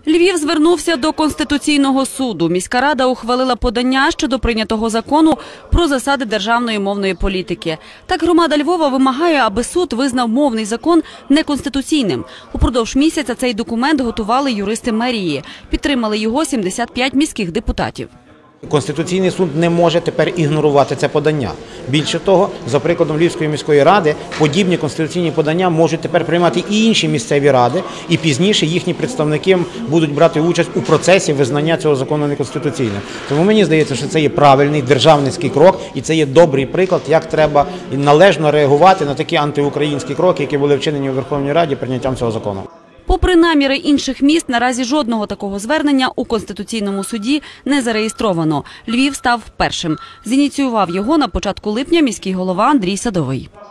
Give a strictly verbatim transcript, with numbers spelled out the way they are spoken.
Львів звернувся до Конституційного суду. Міська рада ухвалила подання щодо прийнятого закону про засади державної мовної політики. Так громада Львова вимагає, аби суд визнав мовний закон неконституційним. Упродовж місяця цей документ готували юристи мерії. Підтримали його сімдесят п'ять міських депутатів. Конституційний суд не може тепер ігнорувати це подання. Більше того, за прикладом Львівської міської ради, подібні конституційні подання можуть тепер приймати і інші місцеві ради, і пізніше їхні представники будуть брати участь у процесі визнання цього закону неконституційним. Тому мені здається, що це є правильний державницький крок, і це є добрий приклад, як треба належно реагувати на такі антиукраїнські кроки, які були вчинені у Верховній Раді прийняттям цього закону. Попри наміри інших міст, наразі жодного такого звернення у Конституційному суді не зареєстровано. Львів став першим. Зініціював його на початку липня міський голова Андрій Садовий.